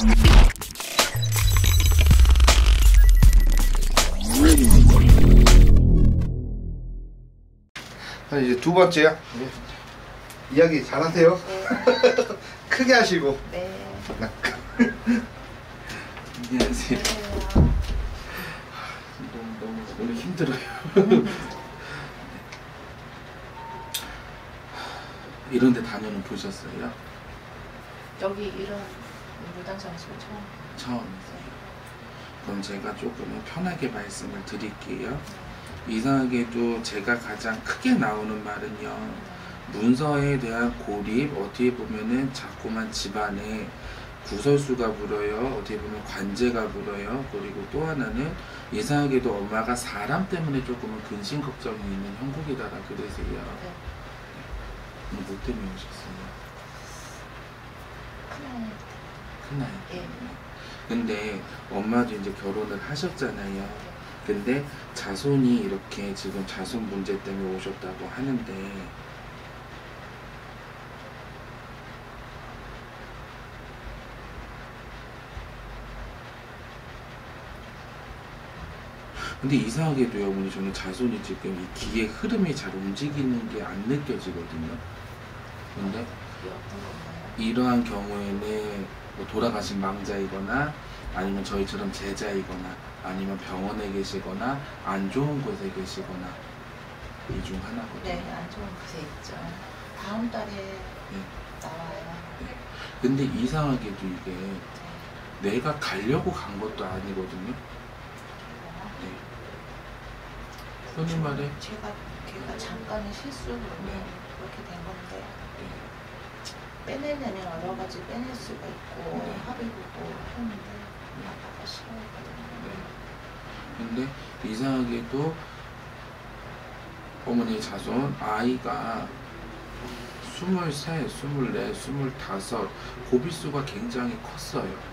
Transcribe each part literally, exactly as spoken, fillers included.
이제 두 번째요. 네. 이야기 잘하세요. 네. 크게 하시고. 네. 안녕하세요. 네. 너무 너무 오늘 힘들어요. 이런 데 다녀는 보셨어요? 여기 이런 무당 장소 처음. 처음이세요. 그럼 제가 조금 편하게 말씀을 드릴게요. 이상하게도 제가 가장 크게 나오는 말은요, 문서에 대한 고립, 어떻게 보면은 자꾸만 집안에 구설수가 불어요, 어떻게 보면 관제가 불어요. 그리고 또 하나는 이상하게도 엄마가 사람 때문에 조금은 근심 걱정이 있는 형국이다라 그러세요. 네. 뭐 때문에 오셨어요? 큰아이. 큰아이 예. 근데 엄마도 이제 결혼을 하셨잖아요. 근데 자손이 이렇게 지금 자손 문제 때문에 오셨다고 하는데, 근데 이상하게도요, 어머니, 저는 자손이 지금 이 기의 흐름이 잘 움직이는 게 안 느껴지거든요. 근데 이러한 경우에는 뭐 돌아가신 망자이거나 아니면 저희처럼 제자이거나 아니면 병원에 계시거나 안 좋은 곳에 계시거나 이 중 하나거든요. 네, 안 좋은 곳에 있죠. 다음 달에 네. 나와요. 네. 근데 이상하게도 이게 내가 가려고 간 것도 아니거든요. 네. 흔히 말해 제가 걔가 잠깐의 실수로 네. 그렇게 된 건데, 네. 빼내려면 여러 가지 빼낼 수가 있고 네. 합의보고 했는데 아빠가 싫어했거든요. 네. 근데 이상하게도 어머니의 자손 아이가 스물세, 스물네, 스물다섯 고비수가 굉장히 컸어요. 네.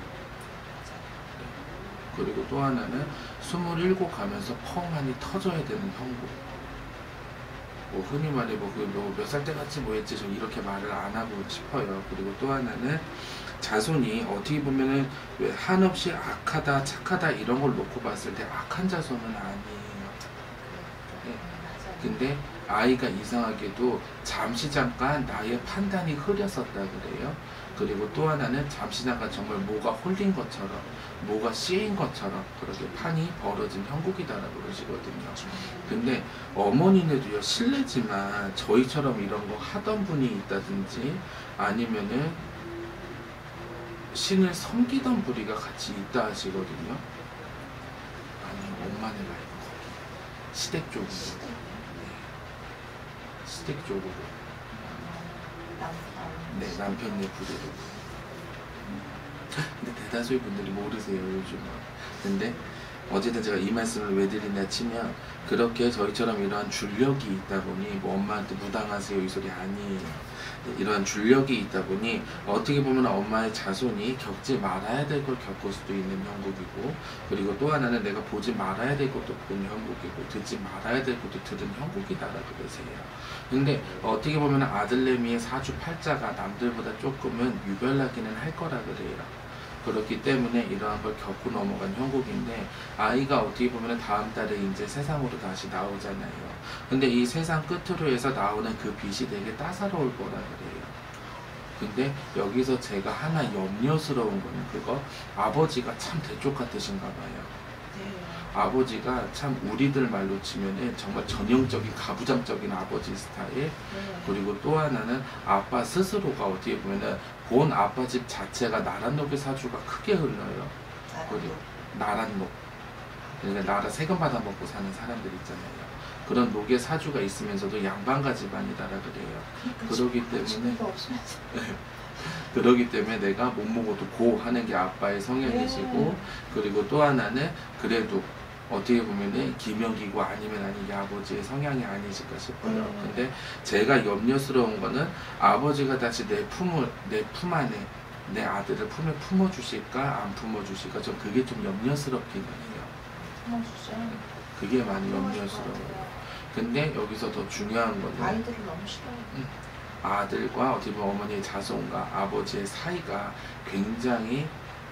그리고 또 하나는 스물일곱 가면서 펑하니 터져야 되는 형국. 뭐 흔히 말해 뭐 몇 살 때 같이 뭐 했지, 저 이렇게 말을 안 하고 싶어요. 그리고 또 하나는 자손이 어떻게 보면은 왜 한없이 악하다 착하다 이런 걸 놓고 봤을 때 악한 자손은 아니에요. 네. 근데 아이가 이상하게도 잠시 잠깐 나의 판단이 흐렸었다 그래요. 그리고 또 하나는 잠시 잠깐 정말 뭐가 홀린 것처럼, 뭐가 씌인 것처럼 그렇게 판이 벌어진 형국이다라고 그러시거든요. 근데 어머니네도요, 실례지만 저희처럼 이런 거 하던 분이 있다든지 아니면은 신을 섬기던 부리가 같이 있다 하시거든요. 아니면 엄마네 말고 시댁 쪽으로. 네. 시댁 쪽으로. 남편. 네, 남편네 부대로. 근데 대다수의 분들이 모르세요, 요즘은. 근데 어쨌든 제가 이 말씀을 왜 드리냐 치면, 그렇게 저희처럼 이러한 줄력이 있다 보니, 뭐 엄마한테 무당하세요 이 소리 아니에요. 이러한 줄력이 있다 보니 어떻게 보면 엄마의 자손이 겪지 말아야 될 걸 겪을 수도 있는 형국이고, 그리고 또 하나는 내가 보지 말아야 될 것도 본 형국이고 듣지 말아야 될 것도 들은 형국이다라고 그러세요. 근데 어떻게 보면 아들내미의 사주팔자가 남들보다 조금은 유별나기는 할 거라 그래요. 그렇기 때문에 이러한 걸 겪고 넘어간 형국인데, 아이가 어떻게 보면 다음 달에 이제 세상으로 다시 나오잖아요. 근데 이 세상 끝으로 해서 나오는 그 빛이 되게 따사로울 거라 그래요. 근데 여기서 제가 하나 염려스러운 거는 그거, 아버지가 참 대쪽 같으신가 봐요. 네. 아버지가 참 우리들 말로 치면은 정말 전형적인 가부장적인 아버지 스타일. 네. 그리고 또 하나는 아빠 스스로가 어떻게 보면은 본 아빠 집 자체가 나랏녹의 사주가 크게 흘러요. 그리고 나랏녹. 그러니까 나라 세금 받아 먹고 사는 사람들 있잖아요. 그런 녹의 사주가 있으면서도 양반가 집안이다라 그래요. 그러니까 그러기 때문에 없으면서. 그러기 때문에 내가 못 먹어도 고 하는 게 아빠의 성향이시고, 네. 그리고 또 하나는 그래도 어떻게 보면은 기명이고 아니면 아니게 아버지의 성향이 아니실까 싶어요. 네. 근데 제가 염려스러운 거는 아버지가 다시 내 품을, 내 품 안에 내 아들을 품에 품어주실까 안 품어주실까, 좀 그게 좀 염려스럽기는 해요. 품어주죠. 그게 많이 염려스러워요. 근데 여기서 더 중요한 거는 아이들을 너무 싫어요. 음, 아들과 어떻게 보면 어머니의 자손과 아버지의 사이가 굉장히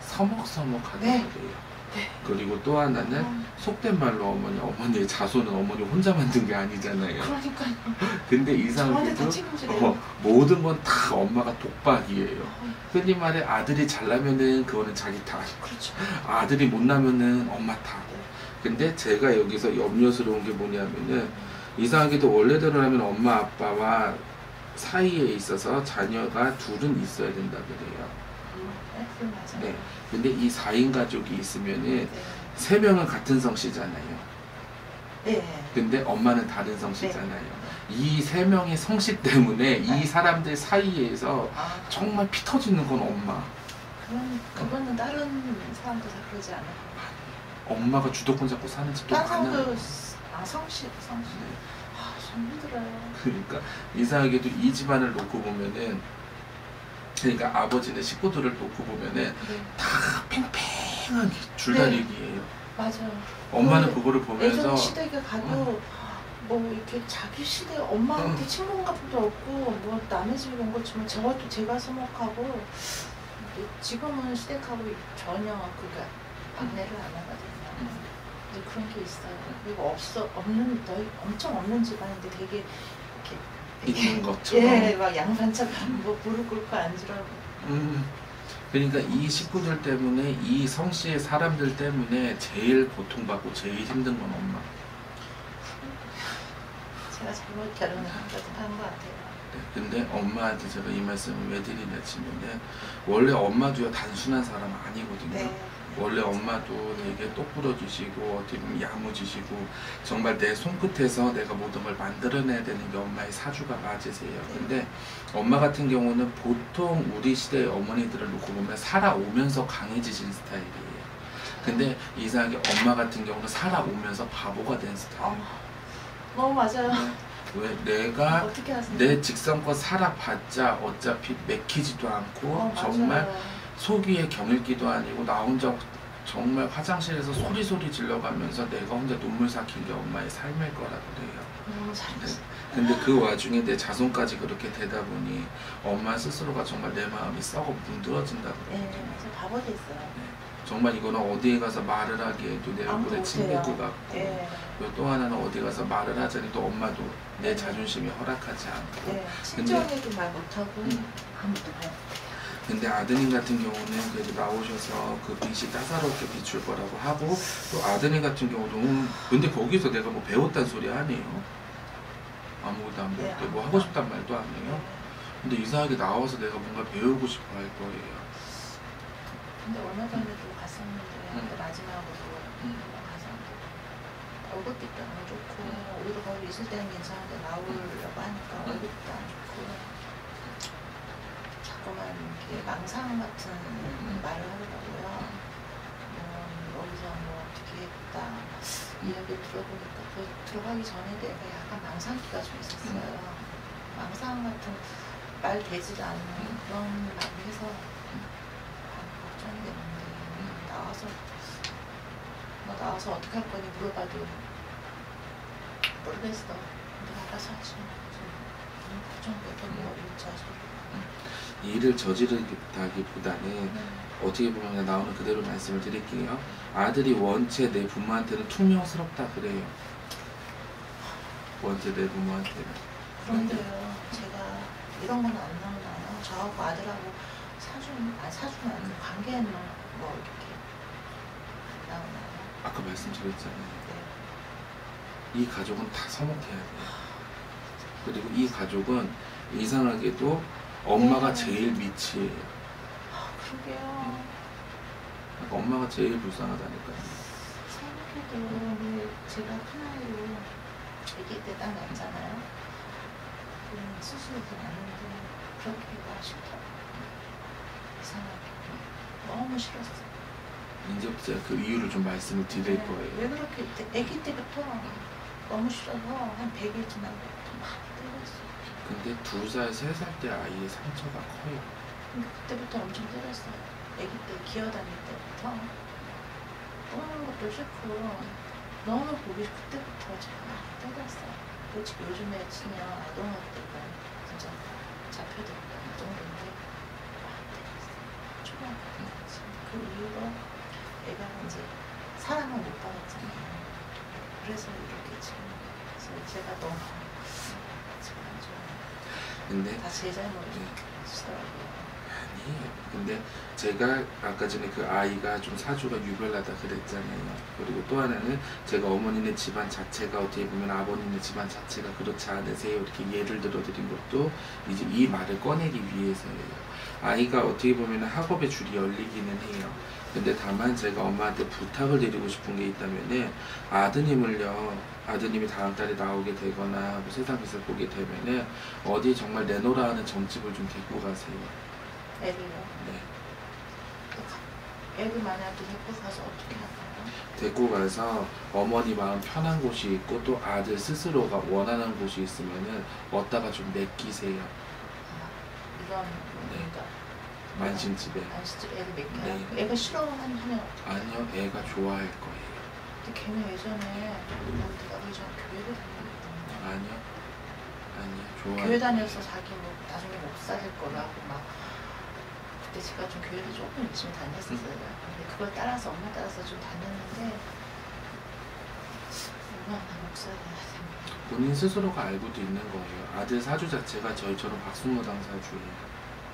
서먹서먹하다고 네. 그래요. 네. 그리고 또 하나는 음. 속된 말로 어머니, 어머니의 자손은 어머니 혼자 만든 게 아니잖아요. 그러니까요. 근데 저한테 다 이상하게도 책임지래요. 어, 모든 건 다 엄마가 독박이에요. 어, 흔히 말해 아들이 잘나면은 그거는 자기 탓, 그렇죠. 아들이 못나면은 엄마 탓. 네. 근데 제가 여기서 염려스러운 게 뭐냐면은 이상하게도 원래대로라면 엄마 아빠와 사이에 있어서 자녀가 둘은 있어야 된다 그래요. 네, 그건 맞아요. 네. 근데 이 사 인 가족이 있으면은 네. 세 명은 같은 성씨잖아요. 네. 근데 엄마는 다른 성씨잖아요. 이 세 명의 성씨 때문에 네. 이 사람들 사이에서 아, 정말 피 터지는 건 엄마. 그건 그거는 다른 사람도 다 그러지 않아요. 엄마가 주도권 잡고 사는 집도 다른 많아요. 사람도 아 성씨 성씨. 네. 아, 좀 힘들어요. 그러니까 이상하게도 이 집안을 놓고 보면은, 그러니까 아버지는 식구들을 놓고 보면은 네. 다 팽팽하게 줄다리기예요. 맞아요. 엄마는 그 그거를 보면서 예전 시댁에 가도 뭐 이렇게 자기 시대 엄마한테 음. 친분 같은 게 없고 뭐 남의 집에 온 것처럼 저것도 제가 서먹하고 지금은 시댁하고 전혀 그게 방해를 안 하거든요. 근데 그런 게 있어요. 그리고 없어 없는 너희 엄청 없는 집안인데 되게 이렇게 있는 것처럼. 예, 막 양반차가 뭐 무릎 꿇고 앉으라고. 음, 그러니까 이 식구들 때문에, 이 성씨의 사람들 때문에 제일 고통받고 제일 힘든 건 엄마. 제가 잘못 결혼을 한 것 같아요. 네, 근데 엄마한테 제가 이 말씀을 왜 드리냐 치면은, 원래 엄마도요 단순한 사람 아니거든요. 네. 원래 엄마도 되게 똑부러지시고 어떻게 보면 야무지시고 정말 내 손끝에서 내가 모든 걸 만들어내야 되는 게 엄마의 사주가 맞으세요. 근데 엄마 같은 경우는 보통 우리 시대의 어머니들을 놓고 보면 살아오면서 강해지신 스타일이에요. 근데 이상하게 엄마 같은 경우는 살아오면서 바보가 된 스타일. 어, 너무 맞아요. 왜 내가 어떻게 하세요? 내 직성껏 살아봤자 어차피 맥히지도 않고 어, 정말 맞아요. 속위에 경일기도 아니고 나 혼자 정말 화장실에서 소리소리 질러가면서 내가 혼자 눈물 삭힌 게 엄마의 삶일 거라 그래요. 너무 잘했어요. 근데 그 와중에 내 자손까지 그렇게 되다 보니 엄마 스스로가 정말 내 마음이 썩어 문드러진다고 네, 그러거든요. 그래서 바보 됐어요. 정말 이거는 어디에 가서 말을 하기에도 내 아무도 얼굴에 침 뱉고 못해요. 같고, 네. 그리고 또 하나는 어디 가서 말을 하자니 또 엄마도 내 자존심이 허락하지 않고. 네, 친정에도 말 못하고 음. 아무도 말 못해요. 근데 아드님 같은 경우는 그래도 나오셔서 그 빛이 따사롭게 비출 거라고 하고, 또 아드님 같은 경우도 음, 근데 거기서 내가 뭐 배웠단 소리 아니에요. 아무것도 안 배웠대. 네, 뭐 하고 싶단 말도 안 해요. 근데 이상하게 나와서 내가 뭔가 배우고 싶어 할 거예요. 근데 얼마 전에도 갔었는데 음. 그 마지막으로 음. 가서 얼굴빛도 안 좋고 오히려 거기 있을 때는 괜찮은데 나오려고 하니까 음. 얼굴빛도 안 좋고 자꾸만 이렇게 망상 같은 말을 하더라고요. 뭐 여기서 뭐 어떻게 했다 이야기 들어보니까 그 들어가기 전에 내가 약간 망상기가 좀 있었어요. 망상 같은 말 되지도 않는 그런 말을 해서 걱정이 됐는데 나와서 너 나와서 어떻게 할 거니 물어봐도 모르겠어. 근데 알아서 하지. 너무 걱정돼서 뭐 어릴지 아직. 일을 저지르다기보다는 어떻게 보면 그냥 나오는 그대로 말씀을 드릴게요. 아들이 원체 내 부모한테는 퉁명스럽다 그래요. 원체 내 부모한테는. 그런데요, 제가 이런 건 안 나오나요? 저하고 아들하고 사준, 아 사주는 아니고 관계는 뭐 이렇게 나오나요? 아까 말씀드렸잖아요. 네. 이 가족은 다 서먹해야 돼요. 그리고 이 가족은 이상하게도 엄마가 네. 제일 밑이에요. 아, 그러게요. 그러니까 엄마가 제일 불쌍하다니까요. 생각해도 왜 제가 큰아이로 아기 때 딱 낳잖아요. 그럼 수술도 났는데 그렇게가 싫더라고요. 이상하게. 너무 싫었어요. 이제 제가 그 이유를 좀 말씀을 드릴 네, 거예요. 왜 그렇게 아기 때부터 너무 싫어서 한 백 일 지나고부터 막 때렸어요. 근데 두 살, 세 살 때 아이의 상처가 커요. 근데 그때부터 엄청 때렸어요. 아기 때 기어다닐 때부터 떠는 것도 싫고 너무 보기 그때부터 제가 막 때렸어요. 솔직히 요즘에 치면 아동학대가 진짜 잡혀들까 이 정도인데 막 때렸어요. 초등학교 때까지. 그 이후로 이후로 애가 이제 사랑을 못 받았잖아요. 그래서 이렇게 지금 그래서 제가 너무 지금 안 좋아요. 근데 다 제 잘못이더라고요. 아니, 근데 제가 아까 전에 그 아이가 좀 사주가 유별나다 그랬잖아요. 그리고 또 하나는 제가 어머니네 집안 자체가 어떻게 보면 아버님네 집안 자체가 그렇지 않으세요. 이렇게 예를 들어 드린 것도 이제 이 말을 꺼내기 위해서예요. 아이가 어떻게 보면 학업의 줄이 열리기는 해요. 근데 다만 제가 엄마한테 부탁을 드리고 싶은 게 있다면은 아드님을요, 아드님이 다음 달에 나오게 되거나 뭐 세상에서 보게 되면은 어디 정말 내놓으라 하는 점집을 좀 데리고 가세요. 애를요. 네. 애를 만약에 데리고 가서 어떻게 할까요? 데리고 가서 어머니 마음 편한 곳이 있고 또 아들 스스로가 원하는 곳이 있으면은 얻다가 좀 맡기세요. 아, 이런 네. 그러니까 만신집에. 만신집 애를 맡겨요? 네. 애가 싫어하면 아니요, 애가 좋아할 거예요. 근데 걔는 예전에 여기 나가기 전에 교회를 다녔거든요. 아니요, 아니요, 좋아할 교회 거예요. 다녀서 자기 뭐 나중에 목사 될 거라고 막 그때 제가 좀 교회를 조금 열심히 다녔었어요. 근데 그걸 따라서 엄마 따라서 좀 다녔는데 엄마 나 목사 돼야 돼. 본인 스스로가 알고도 있는 거예요. 아들 사주 자체가 저희처럼 박수무당 사주예요.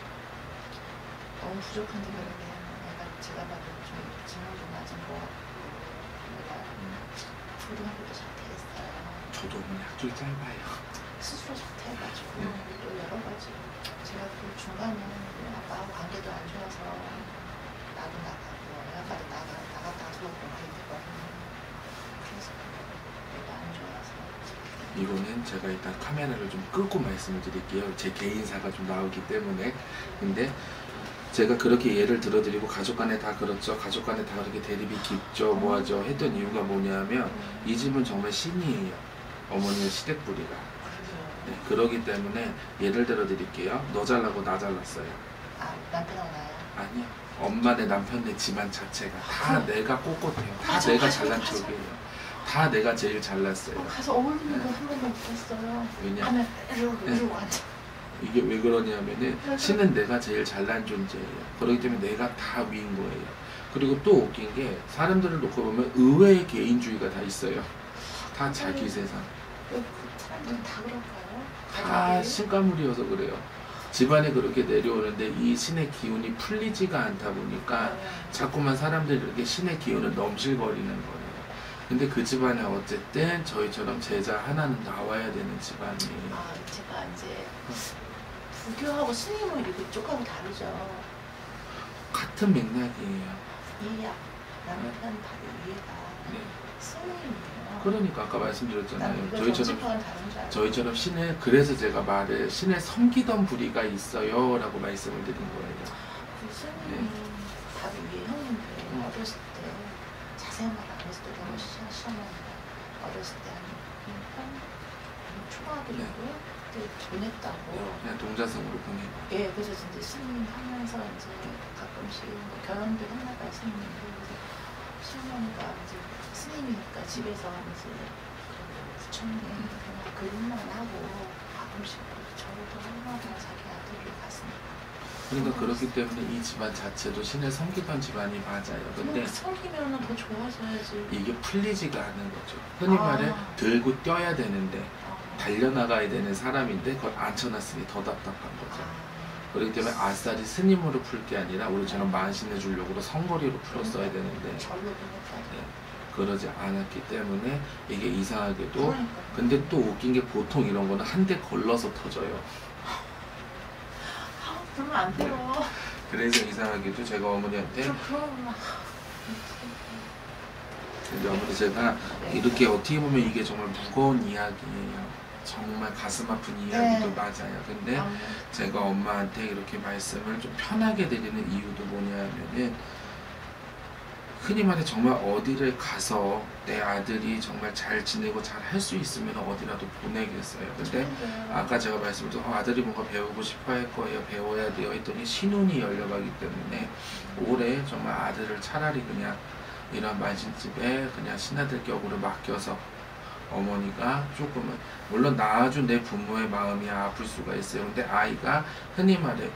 너무 부족한데 그러게 내가 제가 봐도 좀 지능 좀 낮은 거 같고 내가 초등학교도 자퇴했어요. 저도 어머니 학종이 짧아요. 스스로 자퇴해가지고 네. 또 여러 가지 제가 그 중간에 아빠하고 관계도 안 좋아서 나도 나가고 아빠도 나가 나갔다가 들어오고 막 이랬거든요. 그래서 내가 안 좋아서 이거는 제가 일단 카메라를 좀 끄고 말씀을 드릴게요. 제 개인사가 좀 나오기 때문에. 근데 제가 그렇게 예를 들어드리고 가족 간에 다 그렇죠. 가족 간에 다 그렇게 대립이 깊죠. 뭐하죠. 했던 이유가 뭐냐면 이 집은 정말 신이에요. 어머니의 시댁뿌리가. 네, 그러기 때문에 예를 들어 드릴게요. 너 잘나고 나 잘났어요. 아 남편하고 나요? 아니요. 엄마네 남편네 집안 자체가 다 아, 내가 꼿꼿해요. 다 맞아, 내가 맞아, 잘난 맞아. 쪽이에요. 다 내가 제일 잘났어요. 가서 어울리는 거 한 번도 못 봤어요. 왜냐? 하면 이러고 네. 이러고 앉아. 이게 왜 그러냐면은 신은 내가 제일 잘난 존재예요. 그렇기 때문에 내가 다 위인 거예요. 그리고 또 웃긴 게 사람들을 놓고 보면 의외의 개인주의가 다 있어요. 다 자기 세상. 그 사람들은 다 그럴까요? 다 가족이? 신가물이어서 그래요. 집안에 그렇게 내려오는데 이 신의 기운이 풀리지가 않다 보니까 네. 자꾸만 사람들이 이렇게 신의 기운을 넘실거리는 거예요. 근데 그 집안에 어쨌든 저희처럼 제자 하나는 나와야 되는 집안이에요. 아, 제가 이제 불교하고 스님은 이렇게 쪽하고 다르죠. 같은 맥락이에요. 이해야. 남편 바로 이해가 네. 스님이에요. 그러니까 아까 난 말씀드렸잖아요. 이거 저희처럼 정치파는 다른 줄 알고. 저희처럼 신을 그래서 제가 말을 신을 섬기던 부리가 있어요라고 말씀을 드린 거예요. 그 스님이 바로 위에 형님들 음. 어렸을 때 자세한 말 안 했을 때 너무 시험하니까 어렸을 때 한 초등학교고 그때 보냈다고. 그냥 동자성으로 보내고. 예, 그래서 이제 스님 하면서 이제 가끔씩 뭐 결혼도 했나봐요, 스님이. 그래서 시어머니가 이제 스님이니까 집에서 이제 그 부처님 그냥 그림만 하고 가끔씩 저도 하나가 자기 아들을 갔으니까. 그러니까 그렇기 때문에 이 집안 자체도 신을 섬기던 집안이 맞아요. 근데 근데 섬기면은 더 좋아져야지. 이게 풀리지가 않은 거죠. 흔히 아. 말해 들고 뛰어야 되는데 아, 달려나가야 되는 사람인데 그걸 앉혀놨으니 더 답답한 거죠. 아, 그렇기 때문에 아싸리 스님으로 풀 게 아니라 우리처럼 만신의 줄력으로 성거리로 풀었어야 되는데 절로 보냈다. 네, 그러지 않았기 때문에 이게 이상하게도 그러니까. 근데 또 웃긴 게 보통 이런 거는 한 대 걸러서 터져요. 아, 그러면 안 돼요. 그래서 이상하게도 제가 어머니한테 그럼 그럼 근데 어머니 제가 이렇게 어떻게 보면 이게 정말 무거운 이야기예요. 정말 가슴 아픈 이야기도 네. 맞아요. 근데 아, 제가 엄마한테 이렇게 말씀을 좀 편하게 드리는 이유도 뭐냐면은 흔히 말해 정말 어디를 가서 내 아들이 정말 잘 지내고 잘 할 수 있으면 어디라도 보내겠어요. 근데 아까 제가 말씀드린 어, 아들이 뭔가 배우고 싶어 할 거예요. 배워야 돼요 했더니 신혼이 열려가기 때문에 올해 정말 아들을 차라리 그냥 이런 만신집에 그냥 신하들 격으로 맡겨서 어머니가 조금은 물론 낳아준 내 부모의 마음이 아플 수가 있어요. 근데 아이가 흔히 말해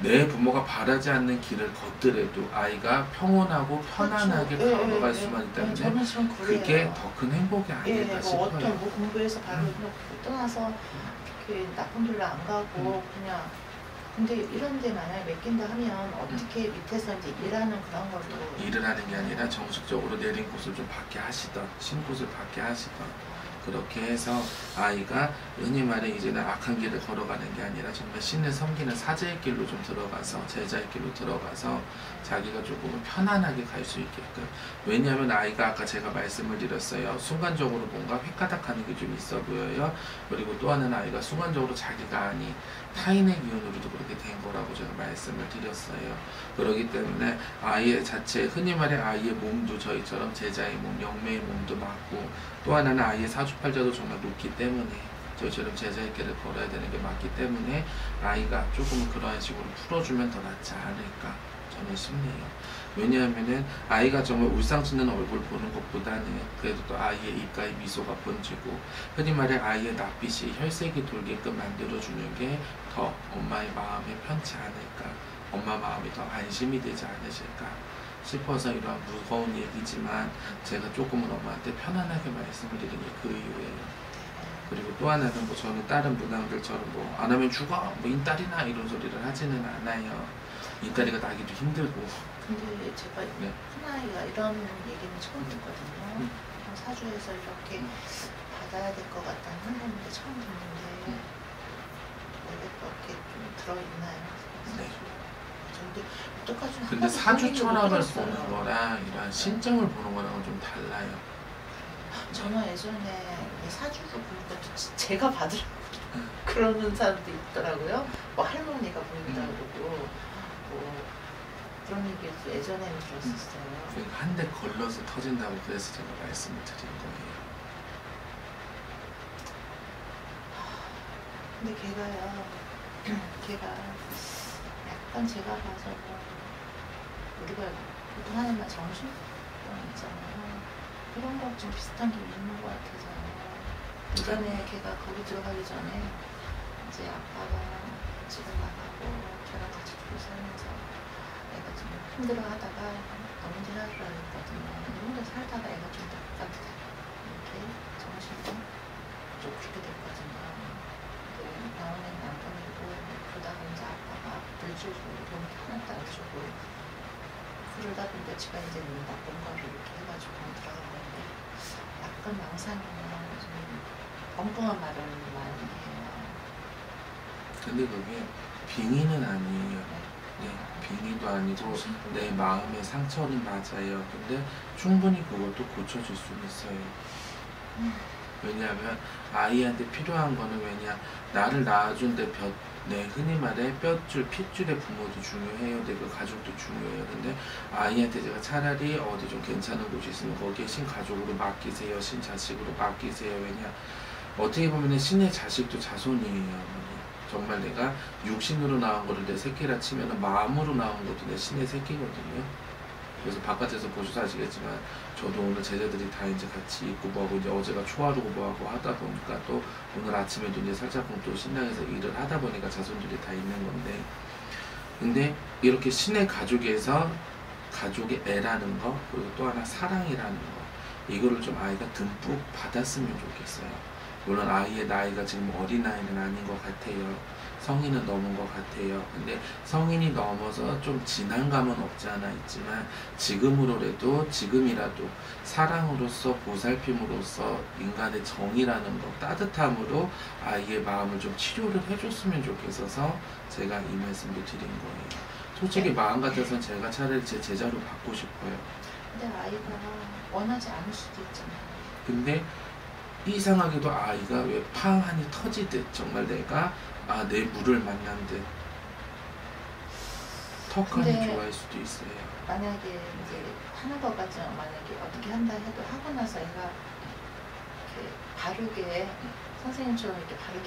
내 부모가 바라지 않는 길을 걷더라도 아이가 평온하고 편안하게 그렇죠. 예, 걸어갈 예, 수만 예. 있다면 저는 지금 그래요. 그게 더 큰 행복이 예, 아닐까 뭐 싶어요. 어떤 뭐 공부해서 바로 음. 그냥 떠나서 이렇게 나쁜 길로 안 가고 그냥 근데 이런 데 만약에 맡긴다 하면 어떻게 밑에서 이제 일하는 그런 걸로 일을 하는 게 아니라 정식적으로 내린 곳을 좀 받게 하시던, 신 곳을 받게 하시던, 그렇게 해서 아이가 흔히 말해 이제는 악한 길을 걸어가는 게 아니라 정말 신을 섬기는 사제의 길로 좀 들어가서, 제자의 길로 들어가서 자기가 조금 편안하게 갈 수 있게끔. 왜냐하면 아이가 아까 제가 말씀을 드렸어요. 순간적으로 뭔가 획가닥하는 게 좀 있어 보여요. 그리고 또 하나는 아이가 순간적으로 자기가 아니 타인의 기운으로도 그렇게 된 거라고 제가 말씀을 드렸어요. 그렇기 때문에 아이 자체, 흔히 말해 아이의 몸도 저희처럼 제자의 몸, 영매의 몸도 맞고, 또 하나는 아이의 사주팔자도 정말 높기 때문에 저희처럼 제자의 길을 걸어야 되는 게 맞기 때문에 아이가 조금 그러한 식으로 풀어주면 더 낫지 않을까 저는 싶네요. 왜냐하면은 아이가 정말 울상치는 얼굴 보는 것보다는 그래도 또 아이의 입가에 미소가 번지고, 흔히 말해 아이의 낯빛이 혈색이 돌게끔 만들어주는 게 더 엄마의 마음에 편치 않을까, 엄마 마음이 더 안심이 되지 않으실까 싶어서 이러한 무거운 얘기지만 제가 조금은 엄마한테 편안하게 말씀을 드린 게 그 이유예요. 그리고 또 하나는 뭐 저는 다른 문항들처럼 뭐 안 하면 죽어, 뭐 인딸이나 이런 소리를 하지는 않아요. 인딸이가 나기도 힘들고. 근데 제가 네. 큰아이가 이런 얘기는 처음 듣거든요. 음. 사주에서 이렇게 음. 받아야 될 것 같다는 생각인데 처음 듣는데 음. 원래 그렇게 좀 들어있나요? 네. 근데 어떡하지? 한 근데 번도 사주 본인도 철학을 못 들었어요. 보는 거랑 이런 신정을 보는 거랑은 좀 달라요. 저는 예전에 이 사주를 보는 것도 지- 제가 받으라고 음. 그러는 사람도 있더라고요. 뭐 할머니가 보인다 음. 그러고 뭐 그런 얘기를 예전에는 들었었어요. 한 대 걸러서 터진다고 그래서 제가 말씀을 드린 거예요. 근데 걔가요, 걔가 약간 제가 봐서 뭐 우리가 보통 하는 말 정신병 있잖아요. 그런 거 좀 비슷한 게 있는 것 같아서 예전에 걔가 거기 들어가기 전에 이제 아빠가 집에 나가고 걔랑 같이 둘이 살면서 애가 좀 힘들어하다가 너무 지나가려 했거든요. 혼자 살다가 애가 좀 약간 이렇게 정신이 좀 그렇게 됐거든요. 근데 나오는 남편이고 그러다가 이제 아빠가 물주고 돈 하나도 안 주고 그러다 보니까 제가 이제 나쁜 거를 이렇게 해가지고 들어가는데 약간 망상이나 좀 엉뚱한 말을 많이 해요. 근데 그게 빙의는 아니에요. 네, 빙의도 아니고 정신병. 내 마음의 상처는 맞아요. 근데 충분히 그것도 고쳐질 수 있어요. 음. 왜냐하면 아이한테 필요한 거는 왜냐, 나를 낳아준 내 뼈, 내 흔히 말해 뼈줄, 핏줄의 부모도 중요해요. 내 그 가족도 중요해요. 근데 아이한테 제가 차라리 어디 좀 괜찮은 곳이 있으면 거기에 신가족으로 맡기세요. 신자식으로 맡기세요. 왜냐, 어떻게 보면 신의 자식도 자손이에요. 어머니. 정말 내가 육신으로 나온 거를 내 새끼라 치면 마음으로 나온 것도 내 신의 새끼거든요. 그래서 바깥에서 보셔서 아시겠지만 저도 오늘 제자들이 다 이제 같이 있고 뭐하고 이제 어제가 초하루고 뭐하고 하다 보니까 또 오늘 아침에도 이제 살짝 또 신당에서 일을 하다 보니까 자손들이 다 있는 건데, 근데 이렇게 신의 가족에서 가족의 애라는 거, 그리고 또 하나 사랑이라는 거, 이거를 좀 아이가 듬뿍 받았으면 좋겠어요. 물론 아이의 나이가 지금 어린아이는 아닌 것 같아요. 성인은 넘은 것 같아요. 근데 성인이 넘어서 좀 진한감은 없지 않아 있지만 지금으로라도, 지금이라도 사랑으로서, 보살핌으로써 인간의 정이라는 거, 따뜻함으로 아이의 마음을 좀 치료를 해줬으면 좋겠어서 제가 이 말씀도 드린 거예요. 솔직히 마음 같아서는 제가 차라리 제 제자로 받고 싶어요. 근데 아이가 원하지 않을 수도 있잖아요. 근데 이상하게도 아이가 왜 팡하니 터지듯 정말 내가 아, 내 물을 만난 듯 턱하니 근데 좋아할 수도 있어요. 만약에 이제 하는 것 같지 않아. 만약에 어떻게 한다 해도 하고 나서 애가 이렇게 바르게 선생님처럼 이렇게 바르게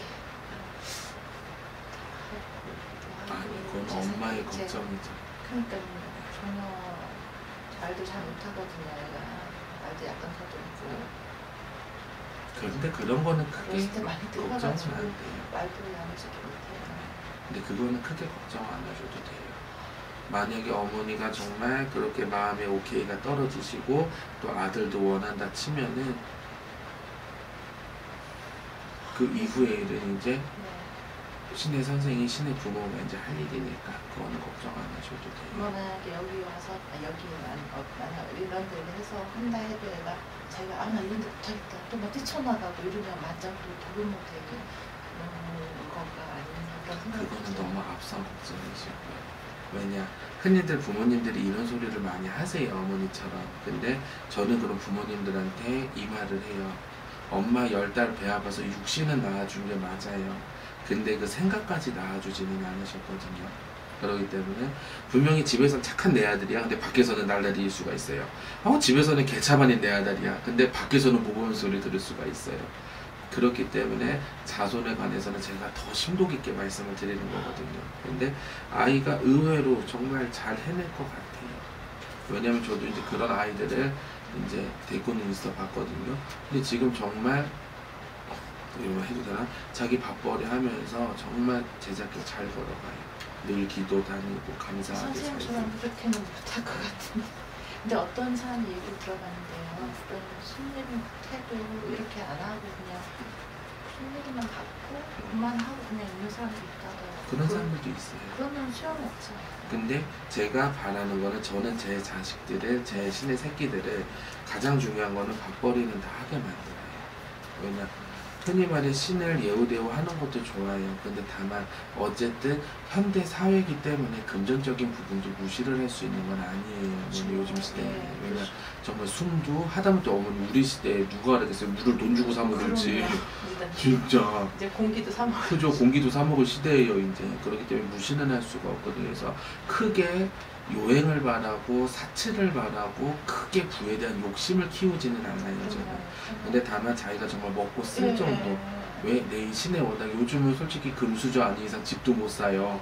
아니, 그건 엄마의 걱정이죠. 그러니까 전혀 말도 잘 못하거든요. 애가 말도 약간 더듬고 그런데 그런 거는 크게 그랬을 때 많이 걱정은 늙어가지고 안 돼요. 말도 야무지게 못해요. 근데 그거는 크게 걱정 안 하셔도 돼요. 만약에 어머니가 정말 그렇게 마음의 오케이가 떨어지시고 또 아들도 원한다 치면은 그 이후에는 이제 신의 선생이 신의 부모가 이제 할 일이니까 그거는 걱정 안 하셔도 돼요. 만약에 여기 와서 아, 여기 만 어, 만약 이런 데를 해서 한다 해도 얘가 자기가 아 나 이런 데 못하겠다 또 막 뛰쳐나가고 이러면 만장도 도를 못하게 그런 건가 아니면 그런 생각이 그거는 들어요. 너무 앞선 걱정이시고요. 왜냐 흔히들 부모님들이 이런 소리를 많이 하세요, 어머니처럼. 근데 저는 그런 부모님들한테 이 말을 해요. 엄마 열 달 배 아파서 육신은 낳아준 게 맞아요. 근데 그 생각까지 낳아주지는 않으셨거든요. 그렇기 때문에 분명히 집에서는 착한 내 아들이야. 근데 밖에서는 날라리일 수가 있어요. 어, 집에서는 개차반인 내 아들이야. 근데 밖에서는 모범 소리 들을 수가 있어요. 그렇기 때문에 자손에 관해서는 제가 더 심도 깊게 말씀을 드리는 거거든요. 근데 아이가 의외로 정말 잘 해낼 것 같아요. 왜냐면 저도 이제 그런 아이들을 이제 데리고는 있어 봤거든요. 근데 지금 정말 이런 거 해도 되나? 자기 밥벌이 하면서 정말 제자길 잘 걸어가요. 늘 기도 다니고 감사하게 살고. 선생님처럼 그렇게는 못할 것 같은데. 근데 어떤 사람 얘기를 들어봤는데요. 어떤 신님 태도 이렇게 안 하고 그냥 신님만 받고 그만 하고 그냥 있는 사람도 있다더라고요. 그런 사람들도 있어요. 그러면 소용없잖아요. 근데 제가 바라는 거는 저는 제 자식들을, 제 신의 새끼들을 가장 중요한 거는 밥벌이는 다 하게 만들어요. 왜냐 흔히 말해 신을 예우대우 하는 것도 좋아요. 근데 다만 어쨌든 현대 사회이기 때문에 금전적인 부분도 무시를 할 수 있는 건 아니에요. 어머니 요즘 시대에. 예, 왜냐 그렇죠. 정말 숨도 하다못해 어머니 우리 시대에 누가 알았겠어요. 물을 돈 주고 사 먹을지. 진짜. 이제 공기도 사 먹을. 그죠. 공기도 사 먹을 시대예요 이제. 그렇기 때문에 무시는 할 수가 없거든요. 그래서 크게 요행을 바라고 사치를 바라고 크게 부에 대한 욕심을 키우지는 않아요 저는. 근데 다만 자기가 정말 먹고 쓸 예, 정도. 예. 왜 내 신의 워낙 요즘은 솔직히 금수저 아닌 이상 집도 못 사요.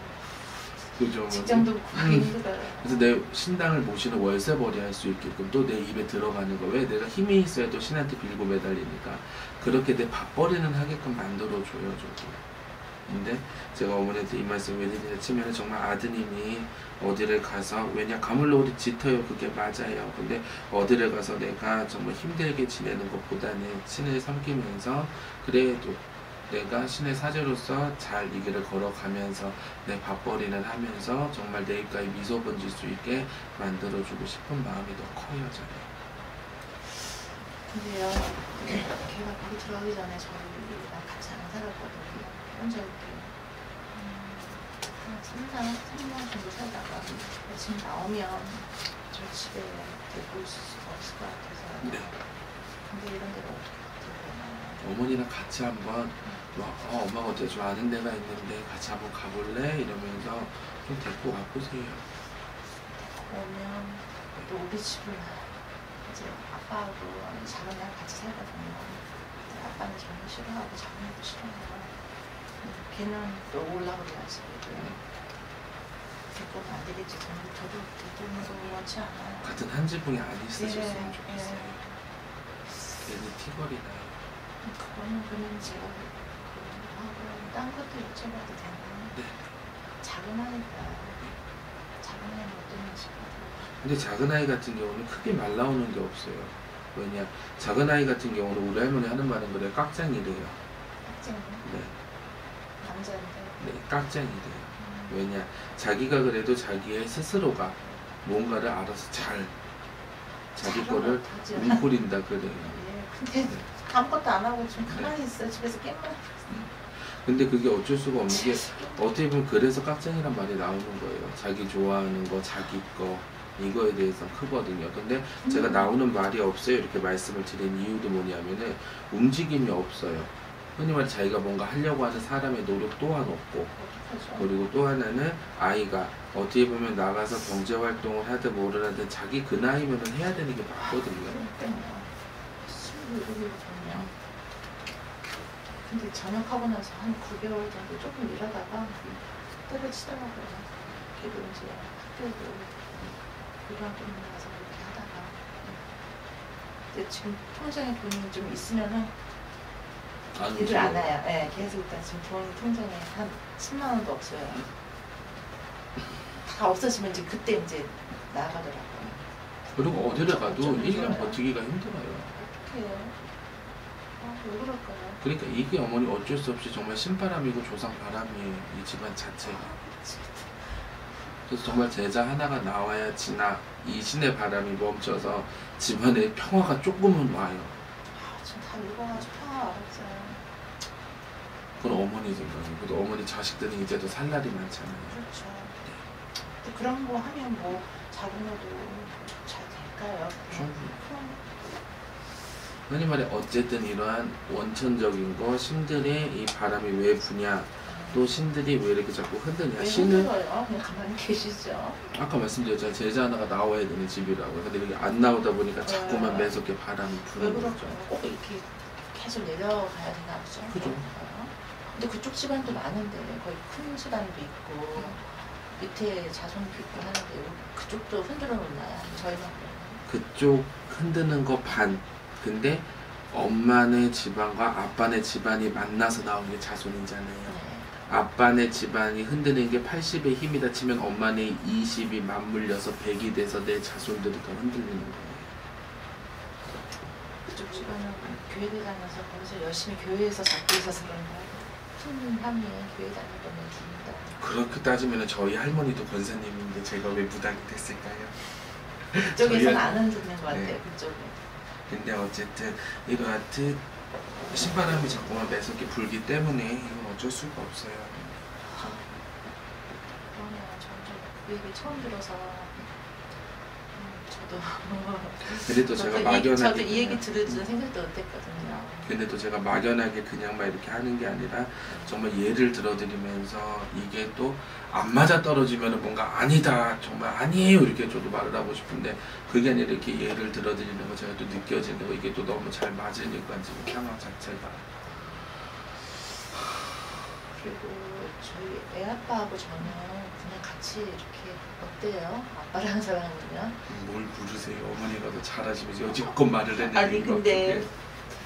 그죠. 직장도 구하기 음. 힘들어요. 그래서 내 신당을 모시는 월세벌이 할 수 있게끔 또 내 입에 들어가는 거. 왜 내가 힘이 있어야 또 신한테 빌고 매달리니까 그렇게 내 밥벌이는 하게끔 만들어줘요 저도. 근데 제가 어머니한테 이 말씀 왜 드리냐 치면 정말 아드님이 어디를 가서 왜냐 가물러우리 짙어요. 그게 맞아요. 근데 어디를 가서 내가 정말 힘들게 지내는 것보다는 신을 섬기면서 그래도 내가 신의 사제로서 잘 이 길을 걸어가면서 내 밥벌이는 하면서 정말 내 입가에 미소 번질 수 있게 만들어주고 싶은 마음이 더 커요 저는. 근데요, 걔가 거기 들어가기 전에 저희랑 같이 안 살았거든요. 혼자 이렇게 음, 한 삼 년, 삼 년 정도 살다가 지금 나오면 저 집에 데리고 있을 수가 없을 것 같아서. 네. 근데 이런 데를 어떻게 데리고 어머니랑 같이 한번 뭐, 어, 엄마가 어때 좀 아는 데가 있는데 같이 한번 가볼래? 이러면서 좀 데리고 가보세요. 오면 또 우리 집을 이제 아빠하고 작은 애랑 같이 살다 보면 아빠는 저는 싫어하고 작은 애도 싫어해요. 걔는 또 올라오려야지. 데리고는 안 되겠지. 저는 저도 데리고는 거 원치 않아요. 같은 한 지붕에 안 있으셨으면 예, 좋겠어요. 괜히 티거리 나요. 그거는 그러면 제가 그 하고 딴 것도 여쭤봐도 되나요? 네. 작은 아이가 작은 애는 어떤 식으로? 근데 작은 아이 같은 경우는 크게 말 나오는 게 없어요. 왜냐 작은 아이 같은 경우는 우리 할머니 하는 말은 그래요. 깍쟁이래요. 학생은 네, 남자인데. 네, 깍쟁이래요. 음. 왜냐 자기가 그래도 자기의 스스로가 뭔가를 알아서 잘 자기 잘은 거를 못하죠. 웅크린다 그래요. 예, 근데 네. 아무것도 안 하고 좀 가만히 있어요. 집에서 게임만 하고 근데 그게 어쩔 수가 없는 게 어떻게 보면 그래서 깍쟁이란 말이 나오는 거예요. 자기 좋아하는 거, 자기 거 이거에 대해서 크거든요. 근데 제가 나오는 말이 없어요. 이렇게 말씀을 드린 이유도 뭐냐면은 움직임이 없어요. 흔히 말해 자기가 뭔가 하려고 하는 사람의 노력 또한 없고 어떡하죠? 그리고 또 하나는 아이가 어떻게 보면 나가서 경제활동을 하든 뭐를 하든 자기 그 나이면은 해야 되는 게 맞거든요. 그러니까요. 스물일곱이거든요. 근데 전역하고 나서 한 구 개월 정도 조금 일하다가 때려치더라고요. 걔도 이제 학교도 고등학교 나가서 이렇게 하다가 근데 지금 통장에 돈이 좀 있으면은 안 일을 움직여요. 안 해요. 네, 계속 일단 지금 돈 통장에 한 십만 원도 없어요. 다 없어지면 이제 그때 이제 나가더라고요. 그리고 어디를 가도 어쩌면 일 년 좋아요. 버티기가 힘들어요. 어떻게 해요? 아, 왜 그럴까요? 그러니까 이게 어머니 어쩔 수 없이 정말 신바람이고 조상바람이에요. 이 집안 자체가. 미치겠다. 그래서 정말 제자 하나가 나와야 지나 이 신의 바람이 멈춰서 집안에 평화가 조금은 와요. 아, 지금 다 읽어가지고 평화 알았어요. 그건 어머니 생각이에요. 그래도 어머니 자식들은 이제도 살 날이 많잖아요. 그렇죠. 근데 그런 거 하면 뭐 자금으로도 잘 될까요? 충분히. 그럼 흔히 말해 어쨌든 이러한 원천적인 거 신들의 이 바람이 왜 부냐 또 신들이 왜 이렇게 자꾸 흔드냐 왜 신은 힘들어요? 그냥 가만히 계시죠. 아까 말씀드렸잖아요. 제자 하나가 나와야 되는 집이라고. 근데 이게 안 나오다 보니까 자꾸만 네. 매섭게 바람이 왜 부는 그럴까요? 거죠. 꼭 이렇게 계속 내려가야 되나 보죠? 그죠. 그런가요? 근데 그쪽 집안도 많은데 거의 큰 집안도 있고 밑에 자손도 있고 하는데 그쪽도 흔들어 놓나요? 저희만 그러나요? 그쪽 흔드는 거 반. 근데 엄마네 집안과 아빠네 집안이 만나서 나온 게 자손이잖아요. 네. 아빠네 집안이 흔드는 게 팔십의 힘이다 치면 엄마네 이십이 맞물려서 백이 돼서 내 자손들이 더 흔들리는 거예요. 그쪽 집안은 교회를 다녀서 거기서 열심히 교회에서 잡고 있어서 그런가 큰 함이 교회 다닐 거면 줍니다. 그렇게 따지면 저희 할머니도 권사님인데 제가 왜 무당이 됐을까요? 그쪽에서는 저희- 안 흔드는 것 같아요. 네. 그쪽은. 근데 어쨌든 이러하듯 신바람이 자꾸만 매섭게 불기 때문에 이건 어쩔 수가 없어요. 그러네요. 저도 그 얘기 처음 들어서 음, 저도 근데 또 제가 저도 이, 막연하게 저도 이 얘기 그냥- 들을 줄 생각도 못했거든요. 근데 또 제가 막연하게 그냥 막 이렇게 하는 게 아니라 정말 예를 들어드리면서 이게 또 안 맞아 떨어지면 뭔가 아니다 정말 아니에요 이렇게 저도 말을 하고 싶은데 그게 아니라 이렇게 예를 들어드리는 거 제가 또 느껴지는 거 이게 또 너무 잘 맞으니까 지금 상황 자체가 그리고 저희 애 아빠하고 저는 그냥 같이 이렇게 어때요? 아빠랑 사랑하면? 뭘 부르세요 어머니가 더 잘하시면서 여지껏 말을 했는데 아니, 이거 근데- 어떡해.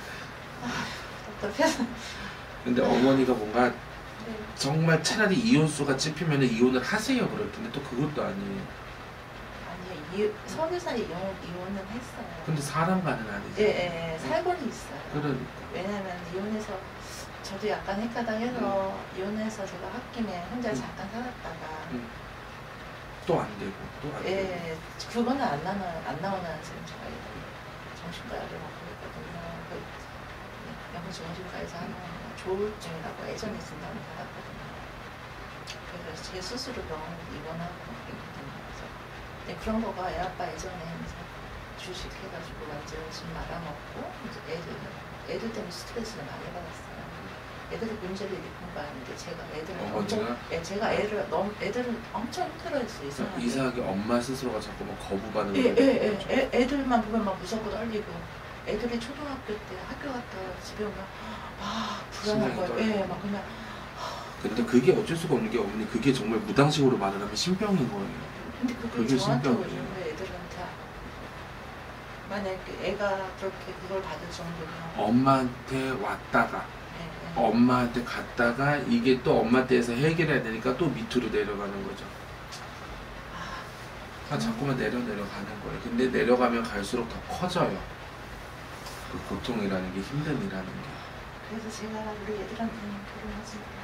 답답해서. 근데 어머니가 뭔가 네. 정말 차라리 이혼수가 찝히면 이혼을 하세요 그럴 텐데 또 그것도 아니에요. 아니요, 이, 서류상 이혼, 이혼은 했어요. 근데 사람과는 아니죠. 예, 예, 예, 살고는 있어요. 그러니까 왜냐면 이혼해서 저도 약간 헷가닥해서 이혼해서 제가 홧김에 혼자 음. 잠깐 살았다가 음. 또 안 되고 또 안 되고. 예, 그거는 안 나나 안 나오는 지금 제가 정신과를 먹고 있거든요. 그 영정신과에서 하는 조울증이라고 예전에 진단을 받았거든요. 그래서 제 스스로 병원에 입원하고 있거든요. 그래서 근데 그런 거가 애 아빠 예전에 이제 주식해가지고 완전 집 말아먹고 이제 애들 애들 때문에 스트레스를 많이 받았어요. 애들이 문제를 일으킨 거 아닌데 제가 애들을 어머니가? 엄청 예, 제가 애를 너무 애들을 엄청 힘들어했어요. 그러니까 이상하게. 이상하게 엄마 스스로가 자꾸 막 거부 반응을 예, 예, 예. 거죠. 애, 애들만 보면 막 무섭고 떨리고 애들이 초등학교 때 학교 갔다 집에 오면 아 불안한 심장이 거예요. 예, 떨리고. 막 그냥 근데 그게 어쩔 수가 없는 게 어머니 그게 정말 무당식으로 말을 하면 신병인 거예요. 근데 그게, 그게 저한테 신병이에요. 오는 왜 애들한테 만약에 애가 그렇게 그걸 받을 정도면 엄마한테 왔다가 예, 예. 엄마한테 갔다가 이게 또 엄마 떼에서 해결해야 되니까 또 밑으로 내려가는 거죠. 아, 아, 자꾸만 내려 내려가는 거예요. 근데 내려가면 갈수록 더 커져요. 그 고통이라는 게 힘듦이라는 게. 그래서 제가 우리 애들한테는 결혼하지 마라.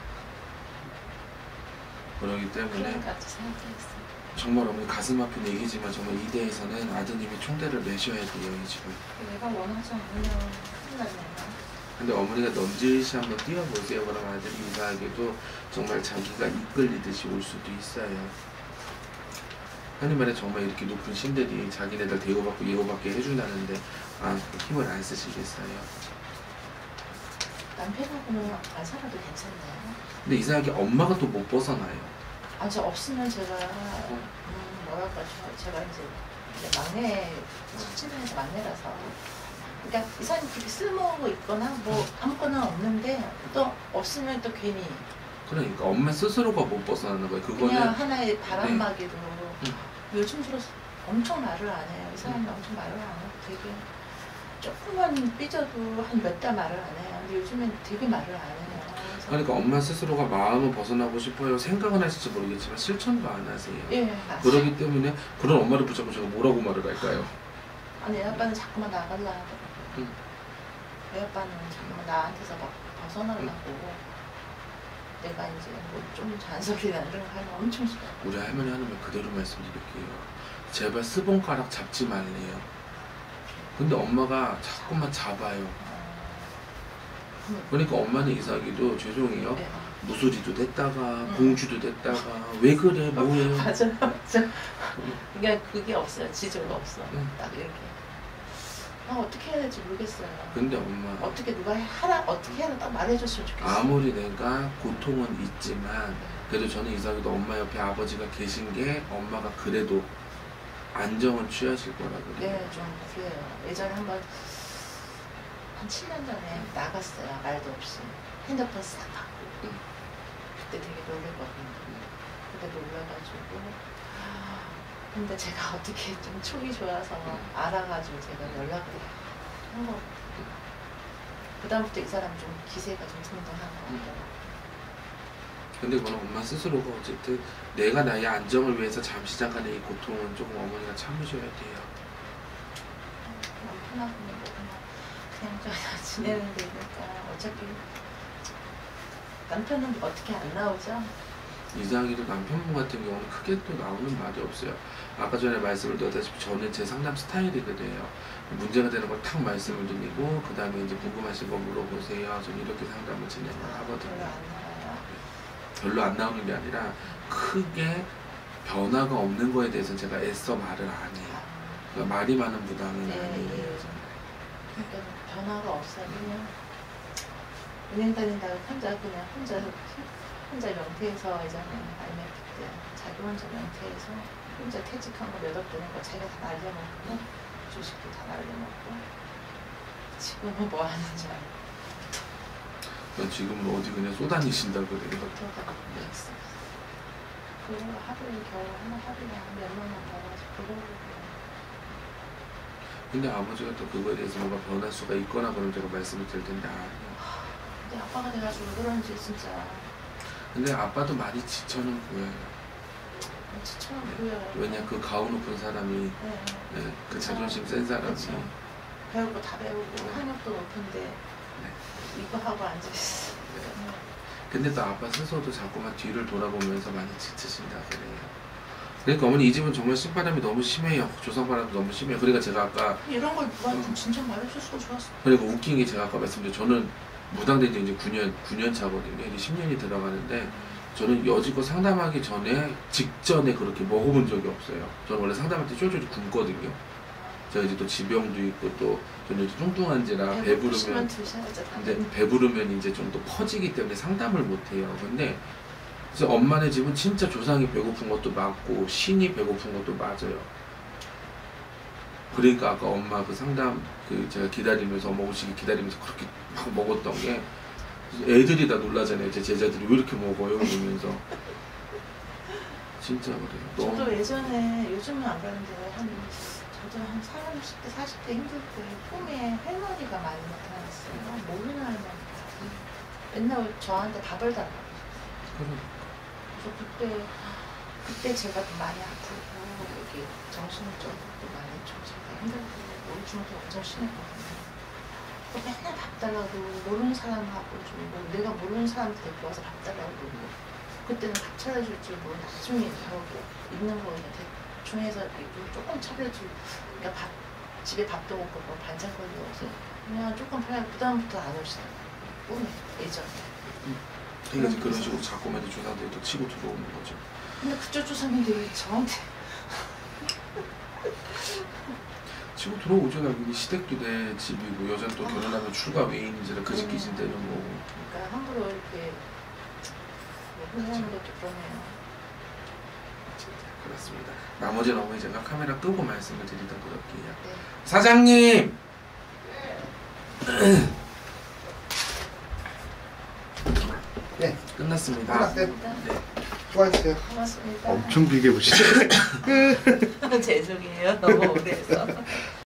그러기 때문에 그러니까 생각했어요. 정말 어머니 가슴 아픈 얘기지만 정말 이 대에서는 아드님이 총대를 매셔야 돼요 이 집을. 내가 원하지 않으면 큰일 났네요. 근데 어머니가 넌지시 한번 뛰어보세요. 그럼 아들이 이상하게도 정말 자기가 이끌리듯이 올 수도 있어요. 흔히 말해 정말 이렇게 높은 신들이 자기네들 대우받고 예우받게 해준다는데 아 힘을 안 쓰시겠어요. 남편하고는 안 살아도 괜찮나요? 근데 이상하게 엄마가 또 못 벗어나요. 아, 저 없으면 제가 음, 뭐랄까 저, 제가 이제, 이제 막내 집안에서 막내라서 그러니까 이 사람이 그렇게 쓸모가 있거나 뭐 아무거나 없는데 또 없으면 또 괜히 그러니까 엄마 스스로가 못 벗어나는 거예요. 그냥 그거는 하나의 바람막이로 음. 요즘 들어서 엄청 말을 안 해요. 이 사람이 엄청 말을 안 하고 되게 조금만 삐져도 한 몇 달 말을 안 해요. 근데 요즘엔 되게 말을 안 해요. 그래서 그러니까 엄마 스스로가 마음은 벗어나고 싶어요. 생각은 하실지 모르겠지만 실천도 안 하세요. 예, 맞아요. 그러기 때문에 그런 엄마를 붙잡고 제가 뭐라고 말을 할까요? 아니, 애 아빠는 자꾸만 나가려 하더라고요. 응. 애 아빠는 자꾸만 나한테서 막 벗어나려고 내가 이제 뭐 좀 잔소리나 이런 거 하면 엄청 싫어. 우리 할머니 하는 말 그대로 말씀드릴게요. 제발 스본가락 잡지 말래요. 근데 엄마가 자꾸만 잡아요. 그러니까 엄마는 이사하기도 죄송해요. 네. 무소리도 됐다가 응. 공주도 됐다가 왜 그래 뭐해. 맞아, 맞아. 그러니까 그게 없어요. 지조가 없어. 응. 딱 이렇게. 아, 어떻게 해야 될지 모르겠어요. 근데 엄마 어떻게 누가 하나 어떻게 해야 딱 말해줬으면 좋겠어요. 아무리 내가 고통은 있지만 그래도 저는 이사하기도 엄마 옆에 아버지가 계신 게 엄마가 그래도 안정은 취하실 거라 그래요. 네, 좀 그래요. 예전에 한번 한 칠 년 전에 나갔어요. 말도 없이. 핸드폰 싹 받고. 응. 그때 되게 놀랬거든요. 그때 놀라가지고. 근데 제가 어떻게 좀 촉이 좋아서 알아가지고 제가 연락을 한 거. 그다음부터 이 사람 좀 기세가 좀 등등한 거 같더라고요. 근데 그건 엄마 스스로가 어쨌든 내가 나의 안정을 위해서 잠시 잠깐의 이 고통은 조금 어머니가 참으셔야 돼요. 남편하고는 뭐 그냥 그냥 저 지내는 데니까 어차피 남편은 어떻게 안 나오죠? 이상하게도 남편분 같은 경우는 크게 또 나오는 말이 없어요. 아까 전에 말씀을 드렸다시피 저는 제 상담 스타일이 그래요. 문제가 되는 걸 탁 말씀을 드리고 그 다음에 이제 궁금하신 거 물어보세요. 저는 이렇게 상담을 진행을 별로 하거든요. 안 나와요. 별로 안 나오는 게 아니라 크게 변화가 없는 거에 대해서 제가 애써 말을 안 해요. 그러니까 말이 많은 부담은 네, 아니에요. 네. 그러니까 변화가 없어요. 그냥 은행 다닌다고 혼자 그냥 혼자 혼자 명태에서 예전에 아이엠에프 때 자기 혼자 명태에서 혼자 퇴직한 거 몇 억 되는 거 자기가 다 날려먹고 주식도 다 날려먹고 지금은 뭐 하는지 알고 지금 어디 그냥 쏘다니신다 그래요. 부터가 있어. 그거 하루에 겨우 하나 하루에 한 몇만 원 벌어가지고 그걸로 근데 아버지가 또 그거에 대해서 뭔가 변할 수가 있거나 그러면 제가 말씀을 드릴 텐데 아니요. 근데 아빠가 돼가지고 그런지 진짜 근데 아빠도 많이 지쳐는 보여요. 지쳐는 보여요. 왜냐 그 가오 높은 사람이 네. 네, 그 자존심 센 사람이 그쵸. 배울 거 다 배우고 학력도 높은데 네. 이거 하고 앉아있어. 네. 근데 또 아빠 스스로도 자꾸만 뒤를 돌아보면서 많이 지치신다 그래요. 그러니까 어머니 이 집은 정말 신바람이 너무 심해요. 조상바람도 너무 심해요. 그러니까 제가 아까 이런 걸 누가 진짜 말해줬으면 좋았어. 그리고 웃긴 게 제가 아까 말씀드린 저는 무당된 지 이제 구 년, 구 년 차거든요. 이제 십 년이 들어가는데 저는 여지껏 상담하기 전에 직전에 그렇게 먹어본 적이 없어요. 저는 원래 상담할 때 쫄쫄이 굶거든요. 제가 이제 또 지병도 있고 또 저는 이제 뚱뚱한지라 배부르면 근데 배부르면 이제 좀 또 퍼지기 때문에 상담을 못 해요. 근데 그래서 엄마네 집은 진짜 조상이 배고픈 것도 맞고 신이 배고픈 것도 맞아요. 그러니까 아까 엄마 그 상담 그 제가 기다리면서 엄마 오시기 기다리면서 그렇게 막 먹었던 게 애들이 다 놀라잖아요. 제 제자들이 왜 이렇게 먹어요? 이러면서 진짜 그래요. 너무 저도 예전에 요즘은 안 그러는데 한 저도 한 삼십 대 사십 대 힘들 때 꿈에 할머니가 많이 나타났어요. 모르는 할머니가 맨날 저한테 밥을 달라고. 그러니까. 그래서 그때 그때 제가 좀 많이 아프고 이렇게 정신적으로도 많이 좀 제가 힘들고 우울증도 완전 심했거든요. 맨날 밥 달라고 모르는 사람하고 좀 뭐 내가 모르는 사람 데리고 와서 밥 달라고 그러고 그때는 밥 차려줄 줄 모르고 나중에 겨우 있는 거 그냥 대충 해서 조금 차려줄 그러니까 밥 집에 밥도 먹고 뭐 반찬거리도 없어 그냥 조금 팔아 그다음부터 안 오시더라고요. 꿈에 예전에. 그러니까 이제 그런 식으로 자꾸만 이제 조상들이 또 치고 들어오는 거죠. 근데 그쪽 조상인데 왜 저한테 치고 들어오죠. 나중에 시댁도 내 집이고 여자는 또 결혼하면 출가 외인인지라 그 집 귀신 되는 거고. 그러니까 함부로 이렇게 얘기하는 것도 그러네요. 그렇습니다. 나머지는 어머니 제가 카메라 끄고 말씀을 드리도록 할게요. 네. 사장님! 네, 끝났습니다. 끝났어요. 네. 수고하셨어요. 고맙습니다. 엄청 길게 보시죠. 죄송해요. 너무 오래 해서.